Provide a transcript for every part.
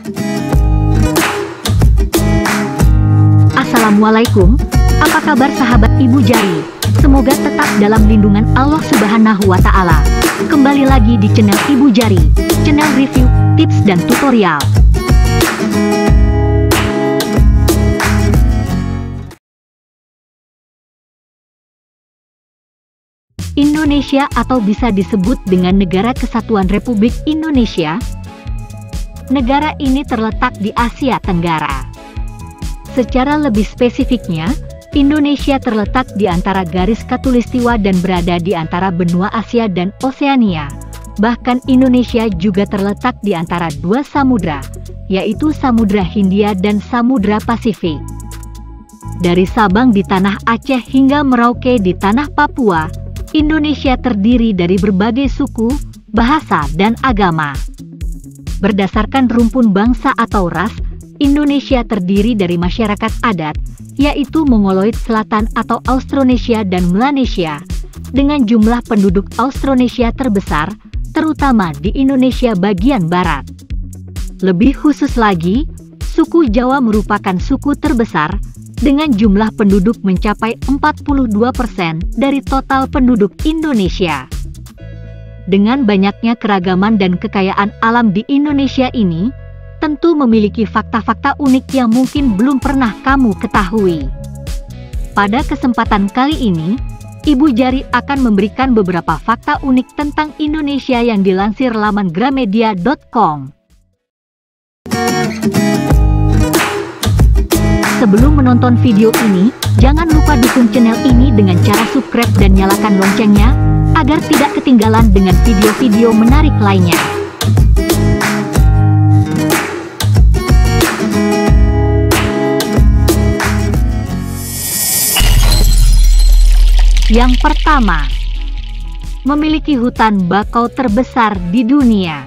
Assalamualaikum, apa kabar sahabat Ibu Jari? Semoga tetap dalam lindungan Allah Subhanahu wa Ta'ala. Kembali lagi di channel Ibu Jari, channel review, tips dan tutorial. Indonesia atau bisa disebut dengan Negara Kesatuan Republik Indonesia. Negara ini terletak di Asia Tenggara. Secara lebih spesifiknya, Indonesia terletak di antara garis khatulistiwa dan berada di antara benua Asia dan Oseania. Bahkan Indonesia juga terletak di antara dua samudra, yaitu Samudra Hindia dan Samudra Pasifik. Dari Sabang di tanah Aceh hingga Merauke di tanah Papua, Indonesia terdiri dari berbagai suku, bahasa, dan agama. Berdasarkan rumpun bangsa atau ras, Indonesia terdiri dari masyarakat adat, yaitu Mongoloid Selatan atau Austronesia dan Melanesia, dengan jumlah penduduk Austronesia terbesar, terutama di Indonesia bagian barat. Lebih khusus lagi, suku Jawa merupakan suku terbesar, dengan jumlah penduduk mencapai 42% dari total penduduk Indonesia. Dengan banyaknya keragaman dan kekayaan alam di Indonesia ini, tentu memiliki fakta-fakta unik yang mungkin belum pernah kamu ketahui. Pada kesempatan kali ini, Ibu Jari akan memberikan beberapa fakta unik tentang Indonesia yang dilansir laman gramedia.com. Sebelum menonton video ini, jangan lupa dukung channel ini dengan cara subscribe dan nyalakan loncengnya, agar tidak ketinggalan dengan video-video menarik lainnya. Yang pertama, memiliki hutan bakau terbesar di dunia.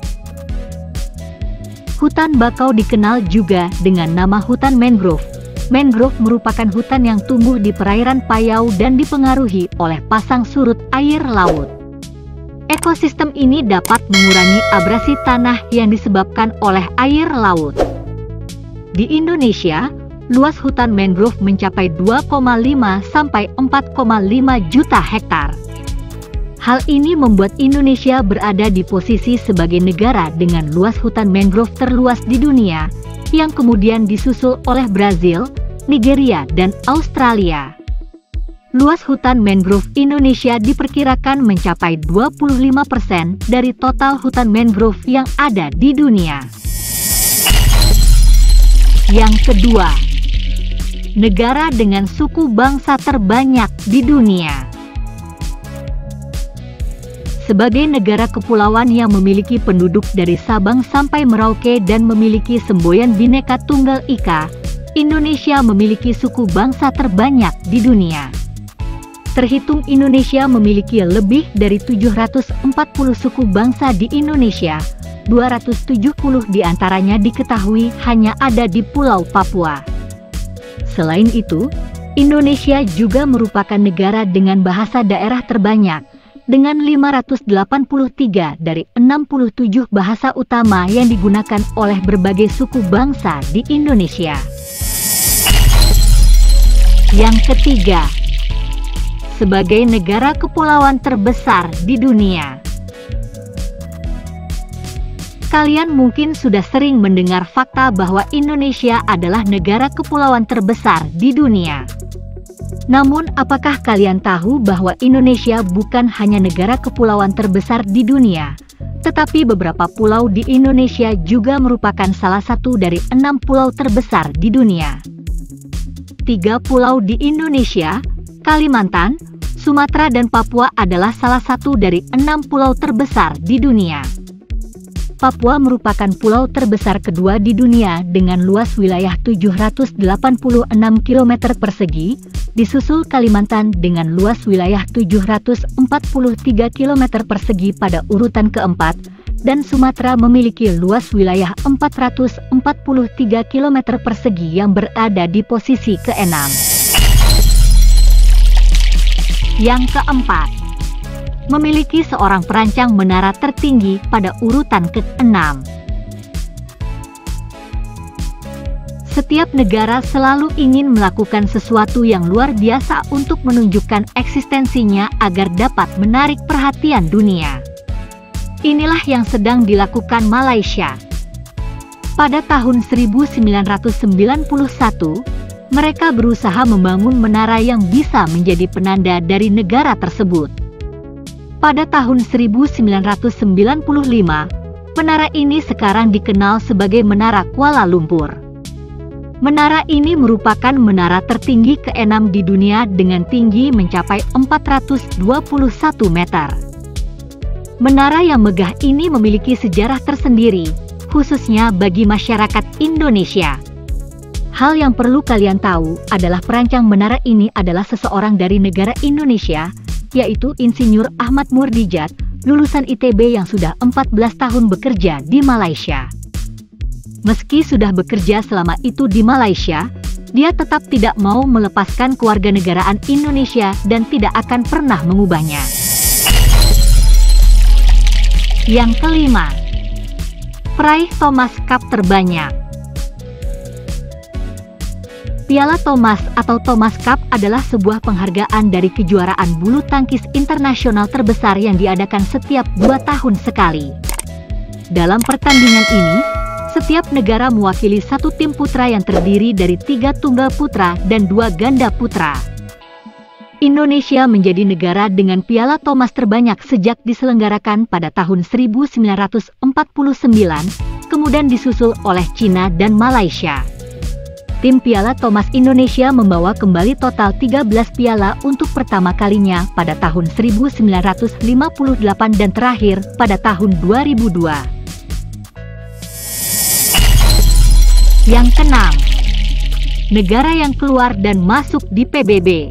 Hutan bakau dikenal juga dengan nama hutan mangrove. Mangrove merupakan hutan yang tumbuh di perairan payau dan dipengaruhi oleh pasang surut air laut. Ekosistem ini dapat mengurangi abrasi tanah yang disebabkan oleh air laut. Di Indonesia, luas hutan mangrove mencapai 2,5 sampai 4,5 juta hektar. Hal ini membuat Indonesia berada di posisi sebagai negara dengan luas hutan mangrove terluas di dunia, yang kemudian disusul oleh Brazil, Nigeria, dan Australia. Luas hutan mangrove Indonesia diperkirakan mencapai 25% dari total hutan mangrove yang ada di dunia. Yang kedua, negara dengan suku bangsa terbanyak di dunia. Sebagai negara kepulauan yang memiliki penduduk dari Sabang sampai Merauke dan memiliki semboyan Bhinneka Tunggal Ika, Indonesia memiliki suku bangsa terbanyak di dunia. Terhitung Indonesia memiliki lebih dari 740 suku bangsa di Indonesia, 270 diantaranya diketahui hanya ada di Pulau Papua. Selain itu, Indonesia juga merupakan negara dengan bahasa daerah terbanyak, dengan 583 dari 67 bahasa utama yang digunakan oleh berbagai suku bangsa di Indonesia. Yang ketiga, sebagai negara kepulauan terbesar di dunia. Kalian mungkin sudah sering mendengar fakta bahwa Indonesia adalah negara kepulauan terbesar di dunia. Namun, apakah kalian tahu bahwa Indonesia bukan hanya negara kepulauan terbesar di dunia, tetapi beberapa pulau di Indonesia juga merupakan salah satu dari 6 pulau terbesar di dunia. 3 pulau di Indonesia, Kalimantan, Sumatera dan Papua adalah salah satu dari 6 pulau terbesar di dunia. Papua merupakan pulau terbesar kedua di dunia dengan luas wilayah 786 km persegi, disusul Kalimantan dengan luas wilayah 743 km persegi pada urutan keempat, dan Sumatera memiliki luas wilayah 443 km persegi yang berada di posisi ke-6. Yang keempat, memiliki seorang perancang menara tertinggi pada urutan ke-6. Setiap negara selalu ingin melakukan sesuatu yang luar biasa untuk menunjukkan eksistensinya agar dapat menarik perhatian dunia. Inilah yang sedang dilakukan Malaysia. Pada tahun 1991, mereka berusaha membangun menara yang bisa menjadi penanda dari negara tersebut. Pada tahun 1995, menara ini sekarang dikenal sebagai Menara Kuala Lumpur. Menara ini merupakan menara tertinggi ke-6 di dunia dengan tinggi mencapai 421 meter. Menara yang megah ini memiliki sejarah tersendiri, khususnya bagi masyarakat Indonesia. Hal yang perlu kalian tahu adalah perancang menara ini adalah seseorang dari negara Indonesia, yaitu Insinyur Ahmad Murdijat, lulusan ITB yang sudah 14 tahun bekerja di Malaysia. Meski sudah bekerja selama itu di Malaysia, dia tetap tidak mau melepaskan kewarganegaraan Indonesia dan tidak akan pernah mengubahnya. Yang kelima, peraih Thomas Cup terbanyak. Piala Thomas atau Thomas Cup adalah sebuah penghargaan dari kejuaraan bulu tangkis internasional terbesar yang diadakan setiap 2 tahun sekali. Dalam pertandingan ini, setiap negara mewakili satu tim putra yang terdiri dari 3 tunggal putra dan 2 ganda putra. Indonesia menjadi negara dengan Piala Thomas terbanyak sejak diselenggarakan pada tahun 1949, kemudian disusul oleh Cina dan Malaysia. Tim Piala Thomas Indonesia membawa kembali total 13 piala untuk pertama kalinya pada tahun 1958 dan terakhir pada tahun 2002. Yang keenam, negara yang keluar dan masuk di PBB.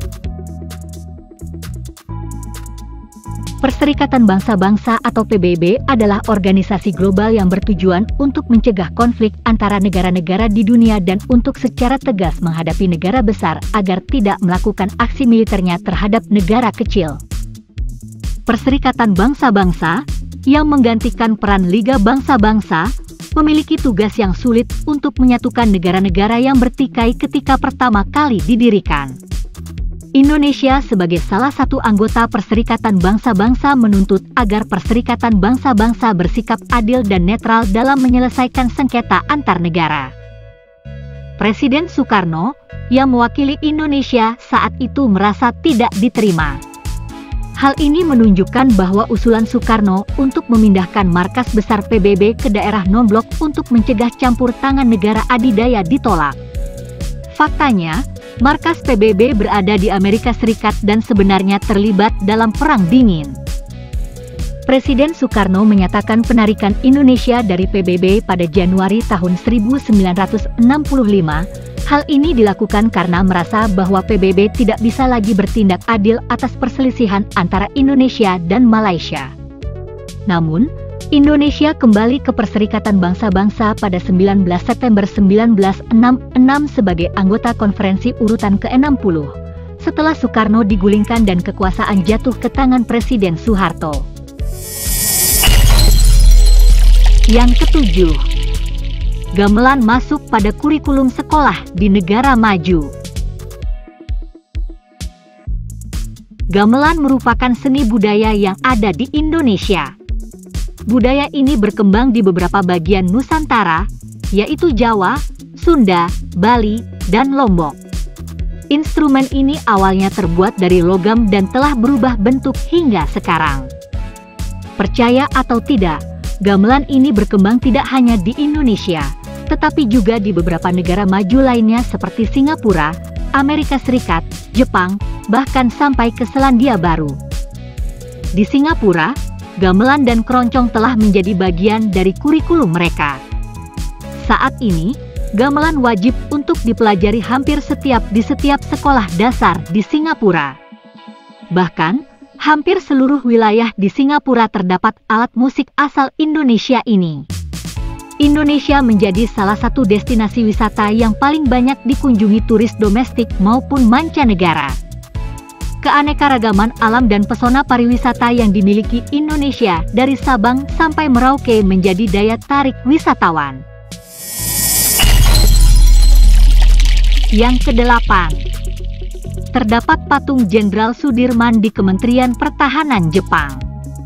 Perserikatan Bangsa-Bangsa atau PBB adalah organisasi global yang bertujuan untuk mencegah konflik antara negara-negara di dunia dan untuk secara tegas menghadapi negara besar agar tidak melakukan aksi militernya terhadap negara kecil. Perserikatan Bangsa-Bangsa, yang menggantikan peran Liga Bangsa-Bangsa, memiliki tugas yang sulit untuk menyatukan negara-negara yang bertikai ketika pertama kali didirikan. Indonesia sebagai salah satu anggota Perserikatan Bangsa-Bangsa menuntut agar Perserikatan Bangsa-Bangsa bersikap adil dan netral dalam menyelesaikan sengketa antar negara. Presiden Soekarno, yang mewakili Indonesia saat itu merasa tidak diterima. Hal ini menunjukkan bahwa usulan Soekarno untuk memindahkan markas besar PBB ke daerah non-blok untuk mencegah campur tangan negara adidaya ditolak. Faktanya, markas PBB berada di Amerika Serikat dan sebenarnya terlibat dalam Perang Dingin. Presiden Soekarno menyatakan penarikan Indonesia dari PBB pada Januari tahun 1965. Hal ini dilakukan karena merasa bahwa PBB tidak bisa lagi bertindak adil atas perselisihan antara Indonesia dan Malaysia. Namun, Indonesia kembali ke Perserikatan Bangsa-Bangsa pada 19 September 1966 sebagai anggota konferensi urutan ke-60, setelah Soekarno digulingkan dan kekuasaan jatuh ke tangan Presiden Soeharto. Yang ketujuh, gamelan masuk pada kurikulum sekolah di negara maju. Gamelan merupakan seni budaya yang ada di Indonesia. Budaya ini berkembang di beberapa bagian Nusantara, yaitu Jawa, Sunda, Bali, dan Lombok. Instrumen ini awalnya terbuat dari logam dan telah berubah bentuk hingga sekarang. Percaya atau tidak, gamelan ini berkembang tidak hanya di Indonesia, tetapi juga di beberapa negara maju lainnya seperti Singapura, Amerika Serikat, Jepang, bahkan sampai ke Selandia Baru. Di Singapura, gamelan dan keroncong telah menjadi bagian dari kurikulum mereka. Saat ini, gamelan wajib untuk dipelajari hampir di setiap sekolah dasar di Singapura. Bahkan, hampir seluruh wilayah di Singapura terdapat alat musik asal Indonesia ini. Indonesia menjadi salah satu destinasi wisata yang paling banyak dikunjungi turis domestik maupun mancanegara. Keanekaragaman alam dan pesona pariwisata yang dimiliki Indonesia dari Sabang sampai Merauke menjadi daya tarik wisatawan. Yang kedelapan, terdapat patung Jenderal Sudirman di Kementerian Pertahanan Jepang.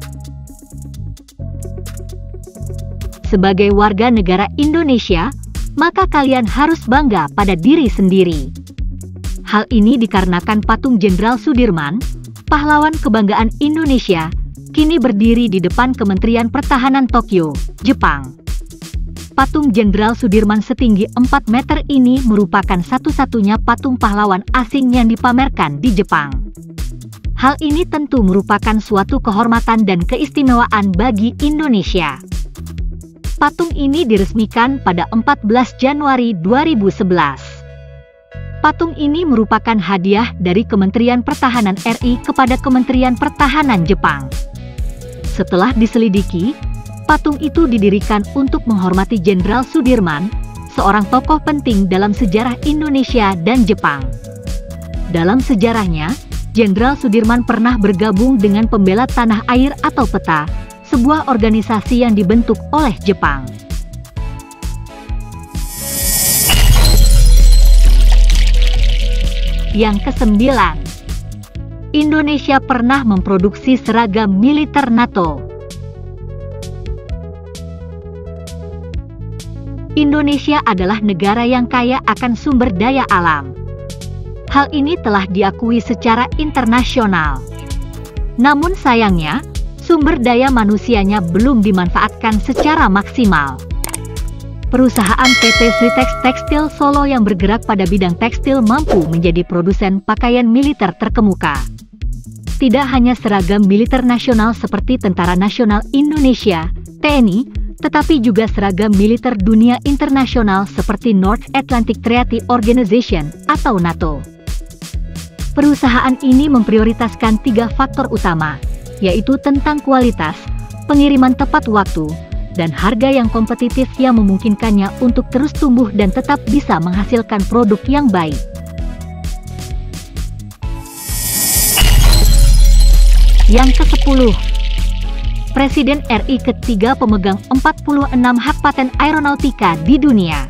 Sebagai warga negara Indonesia, maka kalian harus bangga pada diri sendiri. Hal ini dikarenakan patung Jenderal Sudirman, pahlawan kebanggaan Indonesia, kini berdiri di depan Kementerian Pertahanan Tokyo, Jepang. Patung Jenderal Sudirman setinggi 4 meter ini merupakan satu-satunya patung pahlawan asing yang dipamerkan di Jepang. Hal ini tentu merupakan suatu kehormatan dan keistimewaan bagi Indonesia. Patung ini diresmikan pada 14 Januari 2011. Patung ini merupakan hadiah dari Kementerian Pertahanan RI kepada Kementerian Pertahanan Jepang. Setelah diselidiki, patung itu didirikan untuk menghormati Jenderal Sudirman, seorang tokoh penting dalam sejarah Indonesia dan Jepang. Dalam sejarahnya, Jenderal Sudirman pernah bergabung dengan Pembela Tanah Air atau PETA, sebuah organisasi yang dibentuk oleh Jepang. Yang kesembilan, Indonesia pernah memproduksi seragam militer NATO. Indonesia adalah negara yang kaya akan sumber daya alam. Hal ini telah diakui secara internasional. Namun sayangnya, sumber daya manusianya belum dimanfaatkan secara maksimal. Perusahaan PT Sritex Tekstil Solo yang bergerak pada bidang tekstil mampu menjadi produsen pakaian militer terkemuka. Tidak hanya seragam militer nasional seperti Tentara Nasional Indonesia, TNI, tetapi juga seragam militer dunia internasional seperti North Atlantic Treaty Organization atau NATO. Perusahaan ini memprioritaskan 3 faktor utama, yaitu tentang kualitas, pengiriman tepat waktu, dan harga yang kompetitif yang memungkinkannya untuk terus tumbuh dan tetap bisa menghasilkan produk yang baik. Yang ke-10, Presiden RI ketiga pemegang 46 hak paten aeronautika di dunia.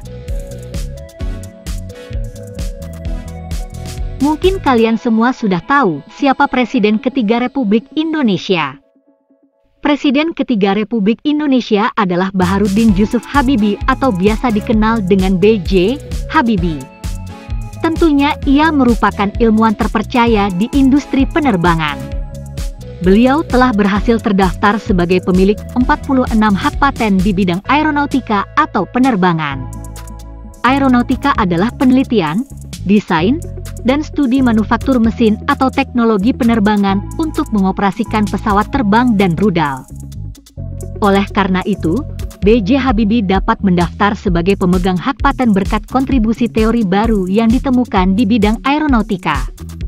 Mungkin kalian semua sudah tahu siapa Presiden ketiga Republik Indonesia. Presiden ketiga Republik Indonesia adalah Baharudin Yusuf Habibie atau biasa dikenal dengan B.J. Habibie. Tentunya ia merupakan ilmuwan terpercaya di industri penerbangan. Beliau telah berhasil terdaftar sebagai pemilik 46 hak paten di bidang aeronautika atau penerbangan. Aeronautika adalah penelitian, desain, dan studi manufaktur mesin atau teknologi penerbangan untuk mengoperasikan pesawat terbang dan rudal. Oleh karena itu, B.J. Habibie dapat mendaftar sebagai pemegang hak paten berkat kontribusi teori baru yang ditemukan di bidang aeronautika.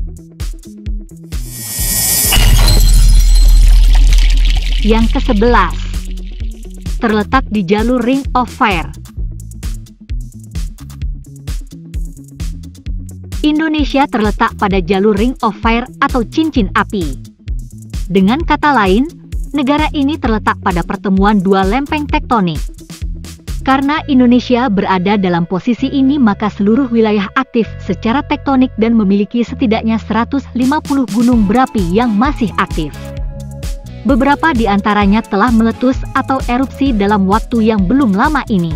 Yang ke-11, terletak di jalur Ring of Fire. Indonesia terletak pada jalur Ring of Fire atau cincin api. Dengan kata lain, negara ini terletak pada pertemuan 2 lempeng tektonik. Karena Indonesia berada dalam posisi ini, maka seluruh wilayah aktif secara tektonik dan memiliki setidaknya 150 gunung berapi yang masih aktif. Beberapa di antaranya telah meletus atau erupsi dalam waktu yang belum lama ini.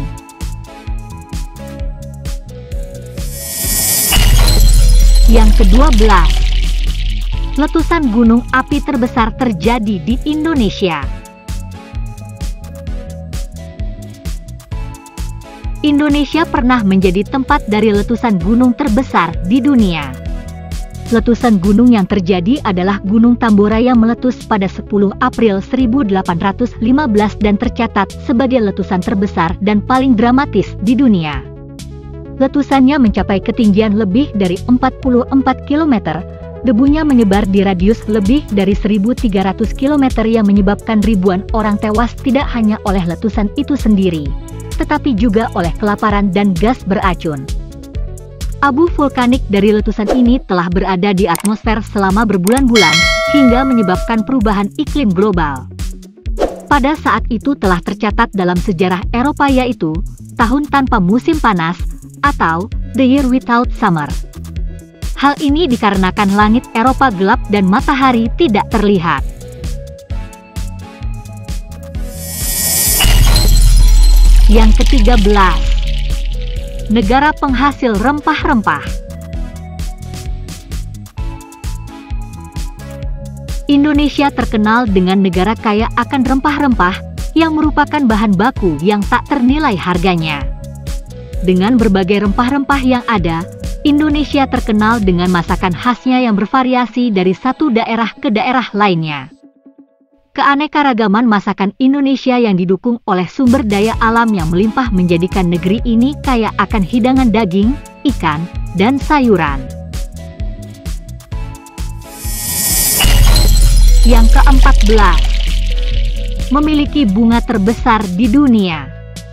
Yang ke-12, letusan gunung api terbesar terjadi di Indonesia. Indonesia pernah menjadi tempat dari letusan gunung terbesar di dunia. Letusan gunung yang terjadi adalah Gunung Tambora yang meletus pada 10 April 1815 dan tercatat sebagai letusan terbesar dan paling dramatis di dunia. Letusannya mencapai ketinggian lebih dari 44 km, debunya menyebar di radius lebih dari 1.300 km yang menyebabkan ribuan orang tewas tidak hanya oleh letusan itu sendiri, tetapi juga oleh kelaparan dan gas beracun. Abu vulkanik dari letusan ini telah berada di atmosfer selama berbulan-bulan, hingga menyebabkan perubahan iklim global. Pada saat itu telah tercatat dalam sejarah Eropa, yaitu tahun tanpa musim panas, atau The Year Without Summer. Hal ini dikarenakan langit Eropa gelap dan matahari tidak terlihat. Yang ke-13, negara penghasil rempah-rempah. Indonesia terkenal dengan negara kaya akan rempah-rempah yang merupakan bahan baku yang tak ternilai harganya. Dengan berbagai rempah-rempah yang ada, Indonesia terkenal dengan masakan khasnya yang bervariasi dari satu daerah ke daerah lainnya. Keanekaragaman masakan Indonesia yang didukung oleh sumber daya alam yang melimpah menjadikan negeri ini kaya akan hidangan daging, ikan, dan sayuran. Yang ke-14, memiliki bunga terbesar di dunia.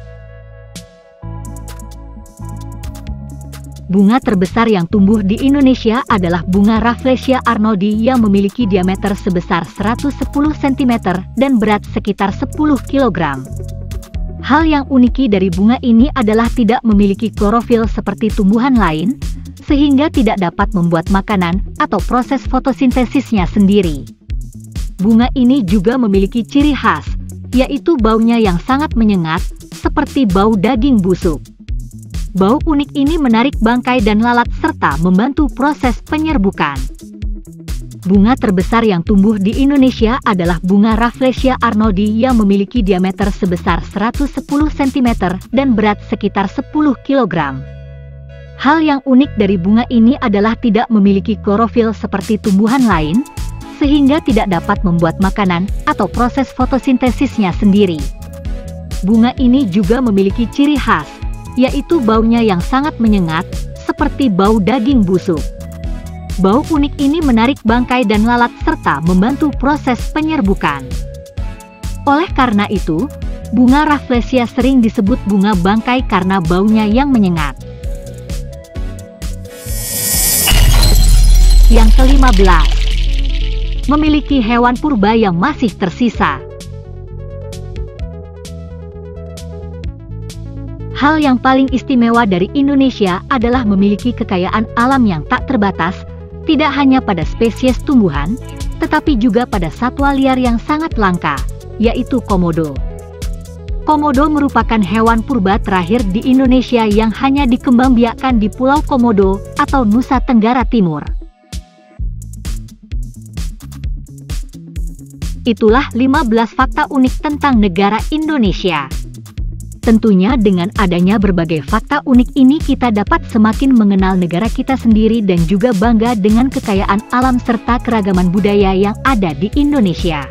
Bunga terbesar yang tumbuh di Indonesia adalah bunga Rafflesia arnoldii yang memiliki diameter sebesar 110 cm dan berat sekitar 10 kg. Hal yang unik dari bunga ini adalah tidak memiliki klorofil seperti tumbuhan lain, sehingga tidak dapat membuat makanan atau proses fotosintesisnya sendiri. Bunga ini juga memiliki ciri khas, yaitu baunya yang sangat menyengat, seperti bau daging busuk. Bau unik ini menarik bangkai dan lalat serta membantu proses penyerbukan. Bunga terbesar yang tumbuh di Indonesia adalah bunga Rafflesia arnoldii yang memiliki diameter sebesar 110 cm dan berat sekitar 10 kg. Hal yang unik dari bunga ini adalah tidak memiliki klorofil seperti tumbuhan lain, sehingga tidak dapat membuat makanan atau proses fotosintesisnya sendiri. Bunga ini juga memiliki ciri khas, yaitu baunya yang sangat menyengat, seperti bau daging busuk. Bau unik ini menarik bangkai dan lalat serta membantu proses penyerbukan. Oleh karena itu, bunga Rafflesia sering disebut bunga bangkai karena baunya yang menyengat. Yang ke-15, memiliki hewan purba yang masih tersisa. Hal yang paling istimewa dari Indonesia adalah memiliki kekayaan alam yang tak terbatas, tidak hanya pada spesies tumbuhan, tetapi juga pada satwa liar yang sangat langka, yaitu komodo. Komodo merupakan hewan purba terakhir di Indonesia yang hanya dikembangbiakkan di Pulau Komodo atau Nusa Tenggara Timur. Itulah 15 fakta unik tentang negara Indonesia. Tentunya dengan adanya berbagai fakta unik ini kita dapat semakin mengenal negara kita sendiri dan juga bangga dengan kekayaan alam serta keragaman budaya yang ada di Indonesia.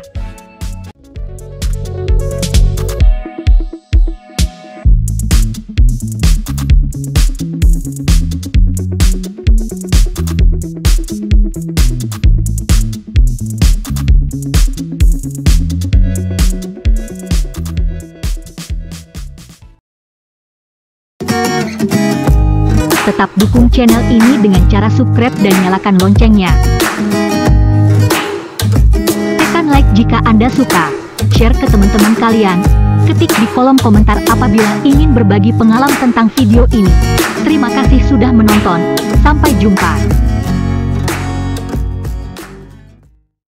Tetap dukung channel ini dengan cara subscribe dan nyalakan loncengnya. Tekan like jika Anda suka, share ke teman-teman kalian, ketik di kolom komentar apabila ingin berbagi pengalaman tentang video ini. Terima kasih sudah menonton, sampai jumpa.